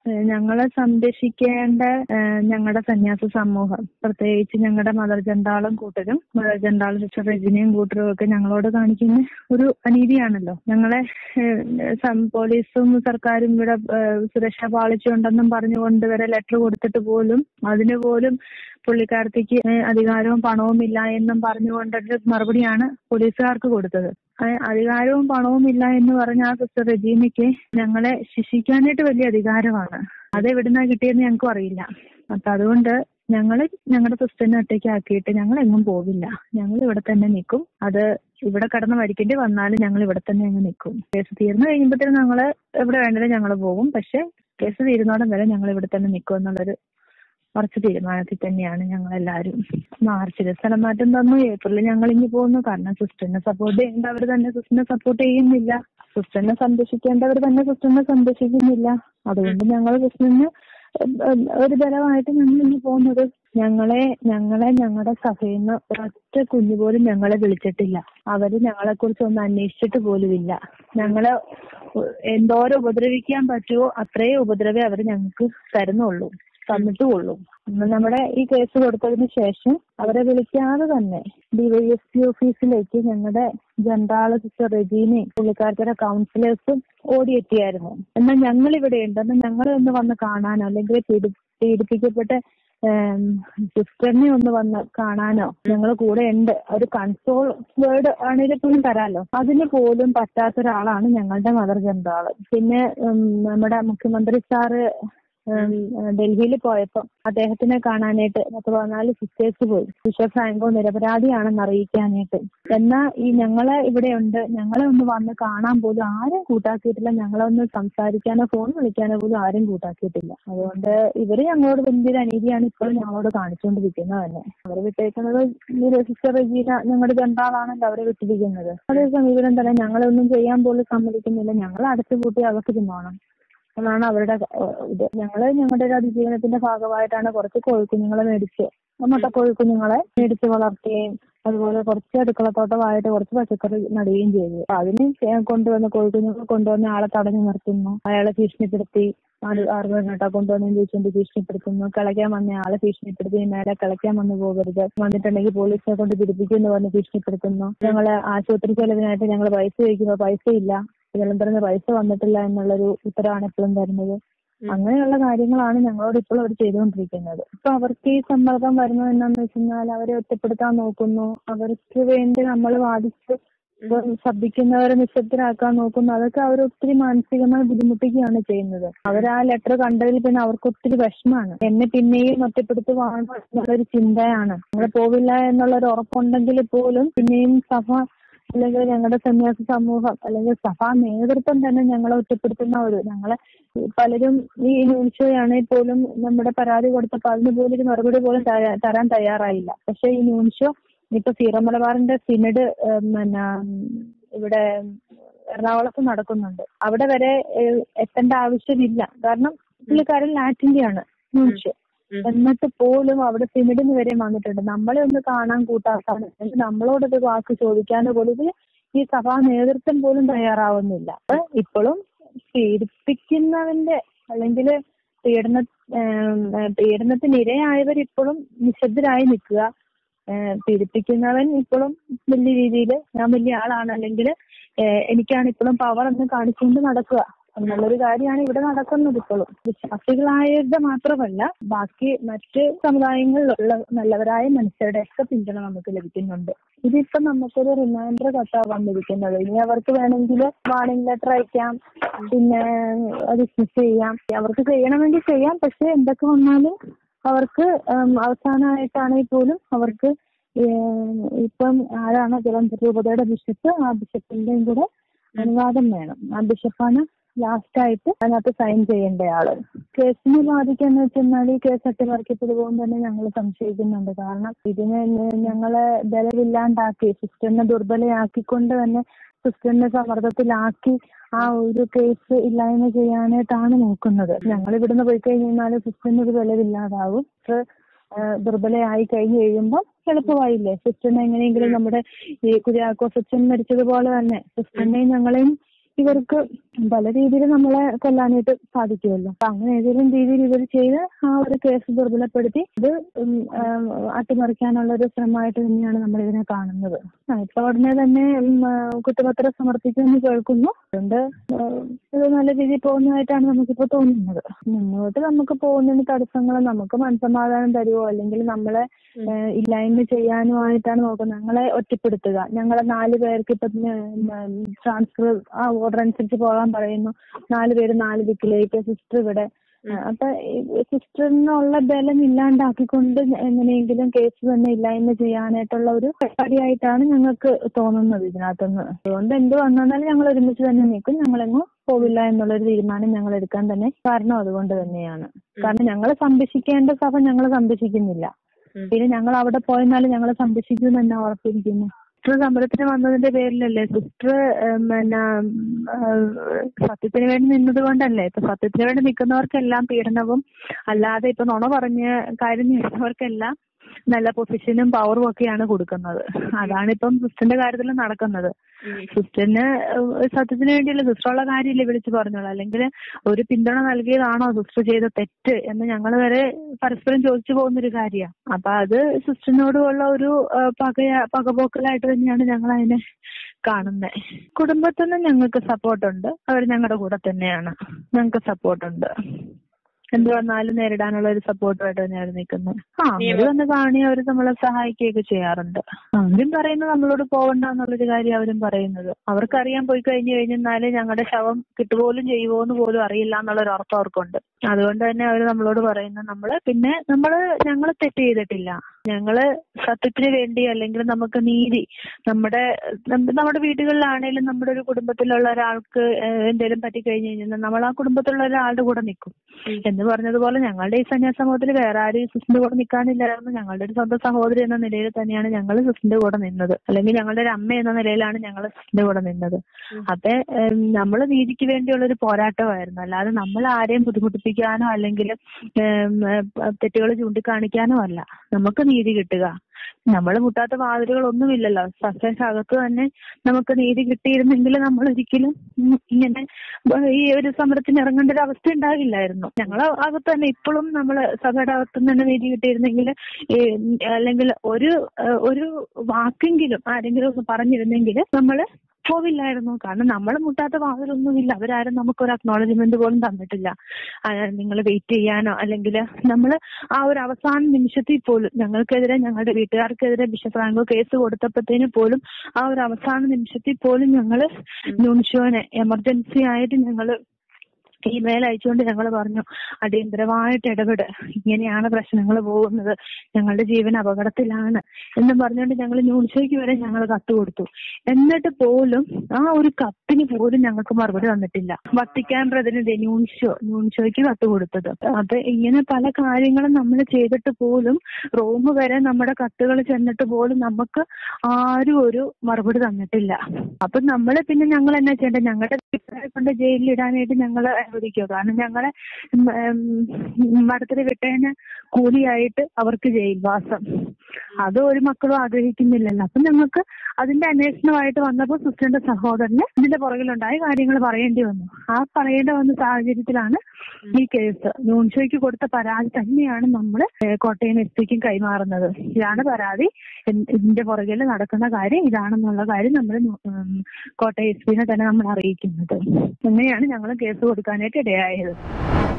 ഞങ്ങളെ സംരക്ഷിക്കേണ്ട ഞങ്ങളുടെ സന്യാസ സമൂഹം, പ്രത്യേകിച്ച് ഞങ്ങളുടെ മദർ ജണ്ടാളും കൂട്ടരും, മദർ ജണ്ടാളും സിസ്റ്റർ റെജിനയും കൂട്ടരും ഒക്കെ ഞങ്ങളോട് കാണിക്കുന്ന ഒരു അനീതിയാണല്ലോ. ഞങ്ങളെ പോലീസും സർക്കാരും ഇവിടെ സുരക്ഷ പാലിച്ചുണ്ടെന്നും പറഞ്ഞുകൊണ്ട് വരെ ലെറ്റർ കൊടുത്തിട്ട് പോലും അതിന് പോലും പുള്ളിക്കാരത്തേക്ക് അധികാരവും പണവും ഇല്ല എന്നും പറഞ്ഞുകൊണ്ടൊരു മറുപടിയാണ് പോലീസുകാർക്ക് കൊടുത്തത്. അധികാരവും പണവും ഇല്ല എന്ന് പറഞ്ഞ ആ സിസ്റ്റർ റെജീനയ്ക്ക് ഞങ്ങളെ ശിക്ഷിക്കാനായിട്ട് വലിയ അധികാരമാണ്. അത് എവിടുന്നാ കിട്ടിയെന്ന് ഞങ്ങൾക്കും അറിയില്ല. അപ്പൊ അതുകൊണ്ട് ഞങ്ങളുടെ സിസ്റ്ററിനെ ഒറ്റയ്ക്കാക്കിയിട്ട് ഞങ്ങൾ എങ്ങും പോവില്ല. ഞങ്ങൾ ഇവിടെ തന്നെ നിൽക്കും. അത് ഇവിടെ കടന്ന് മരിക്കേണ്ടി വന്നാലും ഞങ്ങൾ ഇവിടെ തന്നെ അങ്ങ് നിൽക്കും. കേസ് തീർന്നു കഴിയുമ്പോഴത്തേനും ഞങ്ങള് എവിടെ വേണ്ടത് ഞങ്ങൾ പോകും. പക്ഷെ കേസ് തീരുന്നോടം വരെ ഞങ്ങൾ ഇവിടെ തന്നെ നിൽക്കും എന്നുള്ളൊരു കുറച്ച് തീരുമാനത്തിൽ തന്നെയാണ് ഞങ്ങളെല്ലാവരും. മാർച്ചിൽ സ്ഥലം മാറ്റം തന്നു. ഏപ്രിലിൽ ഞങ്ങൾ ഇനി പോകുന്നു. കാരണം സിസ്റ്ററിനെ സപ്പോർട്ട് ചെയ്യേണ്ടവർ തന്നെ സിസ്റ്ററിനെ സപ്പോർട്ട് ചെയ്യുന്നില്ല. സിസ്റ്ററിനെ സംരക്ഷിക്കേണ്ടവർ തന്നെ സിസ്റ്ററിനെ സംരക്ഷിക്കുന്നില്ല. അതുകൊണ്ട് ഞങ്ങൾ സിസ്റ്ററിന് ഒരു ബലമായിട്ട് ഞങ്ങൾ ഇനി പോകുന്നത്. ഞങ്ങളുടെ സഭയിൽ നിന്ന് ഒരൊറ്റ കുഞ്ഞു പോലും ഞങ്ങളെ വിളിച്ചിട്ടില്ല. അവര് ഞങ്ങളെ കുറിച്ച് ഒന്നും അന്വേഷിച്ചിട്ട് പോലുമില്ല. ഞങ്ങളെ എന്തോരം ഉപദ്രവിക്കാൻ പറ്റുമോ അത്രയും ഉപദ്രവേ അവര് ഞങ്ങൾക്ക് തന്നിട്ടുള്ളൂ. നമ്മുടെ ഈ കേസ് കൊടുത്തതിന് ശേഷം അവരെ വിളിക്കാതെ തന്നെ DYSP ഓഫീസിലേക്ക് ഞങ്ങളുടെ ജണ്ടാള് സിസ്റ്റർ റെജീനയും പുള്ളിക്കാരുടെ കൗൺസിലേഴ്സും ഓടിയെത്തിയായിരുന്നു. എന്നാൽ ഞങ്ങൾ ഇവിടെ ഉണ്ടെന്ന് ഞങ്ങളെ ഒന്ന് വന്ന് കാണാനോ അല്ലെങ്കിൽ പീഡിപ്പിക്കപ്പെട്ട സിസ്റ്ററിനെ ഒന്ന് വന്ന് കാണാനോ ഞങ്ങൾ കൂടെ ഉണ്ട്, ഒരു കൺസോൾ വേർഡ് ആണെങ്കിലും പോലും തരാലോ, അതിന് പോലും പറ്റാത്ത ഒരാളാണ് ഞങ്ങളുടെ മദർ ജണ്ടാള്. പിന്നെ നമ്മുടെ മുഖ്യമന്ത്രി സാറ് ഡൽഹിയിൽ പോയപ്പോ അദ്ദേഹത്തിനെ കാണാനായിട്ട് 14 സിസ്റ്റേഴ്സ് പോയി. ബിഷപ്പ് ഫ്രാങ്കോ നിരപരാധിയാണെന്ന് അറിയിക്കാനായിട്ട്. എന്നാൽ ഈ ഞങ്ങളെ ഇവിടെ ഉണ്ട്, ഞങ്ങളെ ഒന്ന് വന്ന് കാണാൻ പോലും ആരും കൂട്ടാക്കിയിട്ടില്ല. ഞങ്ങളെ ഒന്ന് സംസാരിക്കാനോ ഫോൺ വിളിക്കാനോ പോലും ആരും കൂട്ടാക്കിയിട്ടില്ല. അതുകൊണ്ട് ഇവര് ഞങ്ങളോട് വലിയൊരു അനീതിയാണ് ഇപ്പോഴും ഞങ്ങളോട് കാണിച്ചുകൊണ്ടിരിക്കുന്നത് തന്നെ. അവരെ വിട്ടേക്കുന്നത് സിസ്റ്റർ റെജീന ഞങ്ങളുടെ ജണ്ടാളാണല്ലോ അവരെ വിട്ടിരിക്കുന്നത്. അതേ സമീപനം തന്നെ ഞങ്ങളൊന്നും ചെയ്യാൻ പോലും സമ്മതിക്കുന്നില്ല. ഞങ്ങൾ അടച്ചുപൂട്ടി അവർക്ക് തിന്നോണം എന്നാണ് അവരുടെ ഇത്. ഞങ്ങളുടെ അതിജീവനത്തിന്റെ ഭാഗമായിട്ടാണ് കുറച്ച് കോഴിക്കുഞ്ഞുങ്ങളെ കോഴിക്കുഞ്ഞുങ്ങളെ മേടിച്ച് വളർത്തുകയും അതുപോലെ കുറച്ച് അടുക്കളത്തോട്ടമായിട്ട് കുറച്ച് പച്ചക്കറി നടുകയും ചെയ്തു. അപ്പൊ അതിന് കോഴിക്കുഞ്ഞുങ്ങൾ കൊണ്ടുവന്ന ആളെ തടഞ്ഞു നിർത്തുന്നു, അയാളെ ഭീഷണിപ്പെടുത്തി. 6 പെണ്ണോട്ടാ കൊണ്ടുവന്നു ചോദിച്ചുകൊണ്ട് ഭീഷണിപ്പെടുത്തുന്നു. കിളയ്ക്കാൻ വന്ന ആളെ ഭീഷണിപ്പെടുത്തി, നേരെ കിളയ്ക്കാൻ വന്നു പോകരുത്, വന്നിട്ടുണ്ടെങ്കിൽ പോലീസിനെ കൊണ്ട് പിടിപ്പിക്കുമെന്ന് പറഞ്ഞ് ഭീഷണിപ്പെടുത്തുന്നു. ഞങ്ങള് ആശുപത്രി ചെലവിനായിട്ട് ഞങ്ങൾ പൈസ ചോദിക്കുമ്പോൾ പൈസ ഇല്ല, ഇതെല്ലാം പറഞ്ഞ് പൈസ വന്നിട്ടില്ല എന്നുള്ളൊരു ഉത്തരവാണ് എപ്പോഴും തരുന്നത്. അങ്ങനെയുള്ള കാര്യങ്ങളാണ് ഞങ്ങളോട് ഇപ്പോൾ അവർ ചെയ്തുകൊണ്ടിരിക്കുന്നത്. ഇപ്പൊ അവർക്ക് ഈ സമ്മർദ്ദം വരുന്നത് എന്താണെന്ന് വെച്ചാൽ അവരെ ഒറ്റപ്പെടുത്താൻ നോക്കുന്നു. അവർക്ക് വേണ്ടി നമ്മൾ വാദിച്ച് ശബ്ദിക്കുന്നവരെ നിശബ്ദരാക്കാൻ നോക്കുന്നു. അതൊക്കെ അവർ ഒത്തിരി മാനസികമായി ബുദ്ധിമുട്ടിക്കുകയാണ് ചെയ്യുന്നത്. അവർ ആ ലെറ്റർ കണ്ടതിൽ പിന്നെ അവർക്ക് ഒത്തിരി വിഷമാണ്. എന്നെ പിന്നെയും ഒറ്റപ്പെടുത്തുവാണോ എന്നുള്ളൊരു ചിന്തയാണ്. ഞങ്ങൾ പോവില്ല എന്നുള്ളൊരു ഉറപ്പുണ്ടെങ്കിൽ പോലും പിന്നെയും സഭ അല്ലെങ്കിൽ ഞങ്ങളുടെ സന്യാസ സമൂഹം അല്ലെങ്കിൽ സഭാ നേതൃത്വം തന്നെ ഞങ്ങളെ ഞങ്ങളെ പലരും ഈ ന്യൂൻഷോയാണെങ്കിൽ പോലും നമ്മുടെ പരാതി കൊടുത്തപ്പോൾ അതിന് പോലും ഒരു മറുപടി പോലും തരാൻ തയ്യാറായില്ല. പക്ഷെ ഈ ന്യൂൻഷോ ഇപ്പൊ സീറോ മലബാറിന്റെ സിനഡ് ഇവിടെ എറണാകുളത്ത് നടക്കുന്നുണ്ട്. അവിടെ വരെ എത്തേണ്ട ആവശ്യമില്ല. കാരണം പുള്ളിക്കാരൻ ലാറ്റിന്റെയാണ് ന്യൂൻഷോ. എന്നിട്ട് പോലും അവിടെ സിനഡിന് വരെ വന്നിട്ടുണ്ട്. നമ്മളെ ഒന്ന് കാണാൻ കൂട്ടാക്കാനോ നമ്മളോടൊരു വാക്ക് ചോദിക്കാനോ പോലും ഈ സഭാ നേതൃത്വം പോലും തയ്യാറാവുന്നില്ല. ഇപ്പോഴും പീഡിപ്പിക്കുന്നവന്റെ അല്ലെങ്കിൽ പീഡനത്തിനിരയായവരിപ്പോഴും നിശബ്ദരായി നിൽക്കുക. പീഡിപ്പിക്കുന്നവൻ ഇപ്പോഴും വലിയ രീതിയിൽ ഞാൻ വലിയ ആളാണ് അല്ലെങ്കിൽ എനിക്കാണ് ഇപ്പോഴും പവർ എന്ന് കാണിച്ചുകൊണ്ട് നടക്കുക എന്നുള്ളൊരു കാര്യമാണ് ഇവിടെ നടക്കുന്നത്. ഇപ്പോഴും വിശ്വാസികളായവരുടെ മാത്രമല്ല ബാക്കി മറ്റ് സമുദായങ്ങളിലുള്ള നല്ലവരായ മനുഷ്യരുടെ ഒക്കെ പിന്തുണ നമുക്ക് ലഭിക്കുന്നുണ്ട്. ഇതിപ്പോ നമുക്കൊരു റിമൈൻഡർ കത്താ വന്നിരിക്കുന്നത്. ഇനി അവർക്ക് വേണമെങ്കിൽ വാർണിംഗ് ലെറ്റർ അയക്കാം, പിന്നെ ഡിസ്മിസ് ചെയ്യാം, അവർക്ക് ചെയ്യണമെങ്കിൽ ചെയ്യാം. പക്ഷെ എന്തൊക്കെ വന്നാലും അവർക്ക് അവസാനമായിട്ടാണെങ്കിൽ പോലും അവർക്ക് ഇപ്പം ആരാണ് ജലന്ധർ രൂപതയുടെ ബിഷപ്പ്, ആ ബിഷപ്പിന്റെയും കൂടെ അനുവാദം വേണം. ആ ബിഷപ്പാണ് ലാസ്റ്റായിട്ട് അതിനകത്ത് സൈൻ ചെയ്യേണ്ടയാള്. കേസിനെ ബാധിക്കാന്ന് വെച്ചാൽ ഈ കേസ് അട്ടിമറിക്കപ്പെടുപോകും തന്നെ ഞങ്ങൾ സംശയിക്കുന്നുണ്ട്. കാരണം ഇതിനെ ഞങ്ങളെ ബലമില്ലാണ്ടാക്കി സിസ്റ്ററിനെ ദുർബലയാക്കിക്കൊണ്ട് തന്നെ സിസ്റ്ററിനെ സമ്മർദ്ദത്തിലാക്കി ആ ഒരു കേസ് ഇല്ലായ്മ ചെയ്യാനായിട്ടാണ് നോക്കുന്നത്. ഞങ്ങൾ ഇവിടുന്ന് പോയി കഴിഞ്ഞാൽ സിസ്റ്ററിന് ഒരു ബലമില്ലാതാവും. ദുർബലയായി കഴിഞ്ഞ് കഴിയുമ്പോൾ എളുപ്പമായില്ലേ സിസ്റ്ററിനെ എങ്ങനെയെങ്കിലും നമ്മുടെ ഈ കുര്യാക്കോസ് അച്ഛൻ മരിച്ചതുപോലെ തന്നെ സിസ്റ്ററിനെയും ഞങ്ങളെയും ഇവർക്ക് പല രീതിയിൽ നമ്മളെ കൊല്ലാനായിട്ട് സാധിക്കുമല്ലോ. അപ്പൊ അങ്ങനെ ഏതെങ്കിലും രീതിയിൽ ഇവർ ചെയ്ത് ആ ഒരു കേസ് ദുർബലപ്പെടുത്തി ഇത് അട്ടിമറിക്കാനുള്ള ഒരു ശ്രമമായിട്ട് തന്നെയാണ് നമ്മൾ ഇതിനെ കാണുന്നത്. ഇപ്പൊ ഉടനെ തന്നെ കുറ്റപത്രം സമർപ്പിക്കുമെന്ന് കേൾക്കുന്നു. അതുകൊണ്ട് ഇത് നല്ല രീതിയിൽ പോകുന്നതായിട്ടാണ് നമുക്കിപ്പോ തോന്നുന്നത്. മുന്നോട്ട് നമുക്ക് പോകുന്നതിന് തടസ്സങ്ങൾ നമുക്ക് മനസ്സമാധാനം തരുമോ അല്ലെങ്കിൽ നമ്മളെ ഇല്ലായ്മ ചെയ്യാനുമായിട്ടാണ് നോക്കുന്നത്. ഞങ്ങളെ ഒറ്റപ്പെടുത്തുക, ഞങ്ങളെ 4 പേർക്ക് ഇപ്പൊ ട്രാൻസ്ഫർ ആ ഓർഡർ അനുസരിച്ച് പോകാൻ പറയുന്നു. 4 പേര് 4 ദിക്കിലേക്ക്, സിസ്റ്റർ ഇവിടെ. അപ്പൊ സിസ്റ്ററിനുള്ള ബലം ഇല്ലാണ്ടാക്കിക്കൊണ്ട് എങ്ങനെയെങ്കിലും കേസ് തന്നെ ഇല്ലായ്മ ചെയ്യാനായിട്ടുള്ള ഒരു പരിപാടിയായിട്ടാണ് ഞങ്ങൾക്ക് തോന്നുന്നത് ഇതിനകത്തുനിന്ന്. അതുകൊണ്ട് എന്ത് വന്നാലും ഞങ്ങൾ ഒരുമിച്ച് തന്നെ നിൽക്കും, ഞങ്ങളെങ്ങും പോവില്ല എന്നുള്ളൊരു തീരുമാനം ഞങ്ങൾ എടുക്കാൻ തന്നെ കാരണം അതുകൊണ്ട് തന്നെയാണ്. കാരണം ഞങ്ങളെ സംരക്ഷിക്കേണ്ട സഭ ഞങ്ങളെ സംരക്ഷിക്കുന്നില്ല. പിന്നെ ഞങ്ങൾ അവിടെ പോയെന്നാലും ഞങ്ങളെ സംരക്ഷിക്കും തന്നെ ഉറപ്പിരിക്കുന്നു. സിസ്റ്റർ സമരത്തിന് വന്നതിന്റെ പേരിലല്ലേ, സിസ്റ്റർ സത്യത്തിന് വേണ്ടി നിന്നത് കൊണ്ടല്ലേ. ഇപ്പൊ സത്യത്തിന് വേണ്ടി നിൽക്കുന്നവർക്കെല്ലാം പീഡനവും, അല്ലാതെ ഇപ്പൊ നുണ പറഞ്ഞ് കാര്യം ചെയ്യുന്നവർക്കെല്ലാം നല്ല പൊസിഷനും പവറും ഒക്കെയാണ് കൊടുക്കുന്നത്. അതാണിപ്പം സിസ്റ്ററിന്റെ കാര്യത്തിൽ നടക്കുന്നത്. സിസ്റ്ററിന് സത്യത്തിന് വേണ്ടിയല്ല, സിസ്റ്ററുള്ള കാര്യമില്ലേ വിളിച്ചു പറഞ്ഞോളൂ. അല്ലെങ്കിൽ ഒരു പിന്തുണ നൽകിയതാണോ സിസ്റ്റർ ചെയ്ത തെറ്റ് എന്ന് ഞങ്ങൾ വരെ പരസ്പരം ചോദിച്ചു പോകുന്നൊരു കാര്യമാണ്. അപ്പൊ അത് സിസ്റ്ററിനോടുള്ള ഒരു പകപോക്കലായിട്ട് തന്നെയാണ് ഞങ്ങൾ അതിനെ കാണുന്നത്. കുടുംബത്തിൽ നിന്ന് ഞങ്ങൾക്ക് സപ്പോർട്ടുണ്ട്, അവർ ഞങ്ങളുടെ കൂടെ തന്നെയാണ്, ഞങ്ങൾക്ക് സപ്പോർട്ടുണ്ട്. എന്ത് വന്നാലും നേരിടാനുള്ള ഒരു സപ്പോർട്ടുമായിട്ട് തന്നെയാണ് നിൽക്കുന്നത്. അവര് വന്ന് കാണി അവര് നമ്മളെ സഹായിക്കുകയൊക്കെ ചെയ്യാറുണ്ട്. അവരും പറയുന്നത് നമ്മളോട് പോകണ്ട എന്നുള്ളൊരു കാര്യം അവരും പറയുന്നത്. അവർക്കറിയാൻ പോയി കഴിഞ്ഞാല് ഞങ്ങളുടെ ശവം കിട്ടുപോലും ചെയ്യുമോന്ന് പോലും അറിയില്ല എന്നുള്ളൊരു ഉറപ്പ് അവർക്കുണ്ട്. അതുകൊണ്ട് തന്നെ അവര് നമ്മളോട് പറയുന്നത് ഞങ്ങള് തെറ്റ് ചെയ്തിട്ടില്ല, ഞങ്ങള് സത്യത്തിന് വേണ്ടി അല്ലെങ്കിൽ നമുക്ക് നീതി നമ്മുടെ വീടുകളിലാണേലും നമ്മുടെ ഒരു കുടുംബത്തിലുള്ള ഒരാൾക്ക് എന്തെങ്കിലും പറ്റിക്കഴിഞ്ഞു കഴിഞ്ഞാൽ നമ്മൾ ആ കുടുംബത്തിലുള്ള ഒരാളുടെ കൂടെ നിൽക്കും എന്ന് പറഞ്ഞതുപോലെ ഞങ്ങളുടെ ഈ സന്യാസമൂഹത്തിൽ വേറെ ആരും സിസ്റ്ററിന്റെ കൂടെ നിൽക്കാനില്ലായിരുന്നു. ഞങ്ങളുടെ ഒരു സ്വന്തം സഹോദരി എന്ന നിലയിൽ തന്നെയാണ് ഞങ്ങൾ സിസ്റ്ററിന്റെ കൂടെ നിന്നത്. അല്ലെങ്കിൽ ഞങ്ങളുടെ ഒരു അമ്മ എന്ന നിലയിലാണ് ഞങ്ങൾ സിസ്റ്ററിന്റെ കൂടെ നിന്നത്. അപ്പൊ നമ്മള് നീതിക്ക് വേണ്ടിയുള്ള ഒരു പോരാട്ടമായിരുന്നു. അല്ലാതെ നമ്മൾ ആരെയും ബുദ്ധിമുട്ടിപ്പിക്കാനോ അല്ലെങ്കിൽ തെറ്റുകൾ ചൂണ്ടിക്കാണിക്കാനോ അല്ല. നമുക്ക് നീതി കിട്ടുക. നമ്മൾ മുട്ടാത്ത വാതിലുകളൊന്നുമില്ലല്ലോ. സസ്യശാഖത്ത് തന്നെ നമുക്ക് നീതി കിട്ടിയിരുന്നെങ്കിൽ നമ്മൾ ഒരിക്കലും ഇങ്ങനെ ഈ ഒരു സമരത്തിന് ഇറങ്ങേണ്ട ഒരു അവസ്ഥ ഉണ്ടാകില്ലായിരുന്നു. ഞങ്ങളെ അകത്ത് തന്നെ ഇപ്പോഴും നമ്മള് സഭയുടെ അകത്തുനിന്ന് തന്നെ നീതി കിട്ടിയിരുന്നെങ്കിൽ അല്ലെങ്കിൽ ഒരു വാക്കെങ്കിലും ആരെങ്കിലും ഒന്ന് പറഞ്ഞിരുന്നെങ്കിൽ നമ്മള് പോവില്ലായിരുന്നു. കാരണം നമ്മൾ മുട്ടാത്ത വാതിലൊന്നുമില്ല. അവരാരും നമുക്കൊരു അക്നോളജ്മെന്റ് പോലും തന്നിട്ടില്ല. നിങ്ങൾ വെയിറ്റ് ചെയ്യാനോ അല്ലെങ്കിൽ നമ്മൾ ആ ഒരു അവസാന നിമിഷത്തിൽ പോലും ഞങ്ങൾക്കെതിരെ, ഞങ്ങളുടെ വീട്ടുകാർക്കെതിരെ ബിഷപ്പ് ഫ്രാങ്കോ കേസ് കൊടുത്തപ്പോഴത്തേന് പോലും ആ ഒരു അവസാന നിമിഷത്തിൽ പോലും ഞങ്ങള് ന്യൂൻഷോനെ എമർജൻസി ആയിട്ട് ഞങ്ങള് ഇമെയിൽ അയച്ചുകൊണ്ട് ഞങ്ങൾ പറഞ്ഞു, അടിയന്തരമായിട്ട് ഇടപെട്, ഇങ്ങനെയാണ് പ്രശ്നങ്ങൾ പോകുന്നത്, ഞങ്ങളുടെ ജീവൻ അപകടത്തിലാണ് എന്നും പറഞ്ഞുകൊണ്ട് ഞങ്ങൾ ന്യൂൻഷോയ്ക്ക് വരെ ഞങ്ങൾ കത്ത് കൊടുത്തു. എന്നിട്ട് പോലും ആ ഒരു കത്തിന് പോലും ഞങ്ങൾക്ക് മറുപടി തന്നിട്ടില്ല. വത്തിക്കാൻ പ്രതിനിധി ന്യൂൻഷോയ്ക്ക് കത്ത് കൊടുത്തത്. അപ്പൊ ഇങ്ങനെ പല കാര്യങ്ങളും നമ്മൾ ചെയ്തിട്ട് പോലും റോം വരെ നമ്മുടെ കത്തുകൾ ചെന്നിട്ട് പോലും നമുക്ക് ആരും ഒരു മറുപടി തന്നിട്ടില്ല. അപ്പൊ നമ്മള് പിന്നെ ഞങ്ങൾ എന്നാ ചെയ്യേണ്ടത്, ഞങ്ങളുടെ കൊണ്ട് ജയിലിൽ ഇടാനായിട്ട് ഞങ്ങൾ അനുവദിക്കുക. കാരണം ഞങ്ങളെ മഠത്തിൽ വിട്ടതിന് കൂലിയായിട്ട് അവർക്ക് ജയിൽവാസം അത് ഒരു മക്കളും ആഗ്രഹിക്കുന്നില്ലല്ലോ. അപ്പൊ ഞങ്ങൾക്ക് അതിന്റെ അന്വേഷണമായിട്ട് വന്നപ്പോൾ സിസ്റ്ററിന്റെ സഹോദരന് ഇതിന്റെ പുറകിലുണ്ടായ കാര്യങ്ങൾ പറയേണ്ടി വന്നു. ആ പറയേണ്ടി വന്ന സാഹചര്യത്തിലാണ് ഈ കേസ് ന്യൂൻഷോയ്ക്ക് കൊടുത്ത പരാതി തന്നെയാണ് നമ്മൾ കോട്ടയം എസ് പിക്കും കൈമാറുന്നത്. ഇതാണ് പരാതി, ഇതിന്റെ പുറകിൽ നടക്കുന്ന കാര്യം ഇതാണെന്നുള്ള കാര്യം നമ്മൾ കോട്ടയം എസ് പിനെ തന്നെ നമ്മൾ അറിയിക്കുന്നത്. അങ്ങനെയാണ് ഞങ്ങൾ കേസ് കൊടുക്കാനായിട്ട് ഇടയായത്.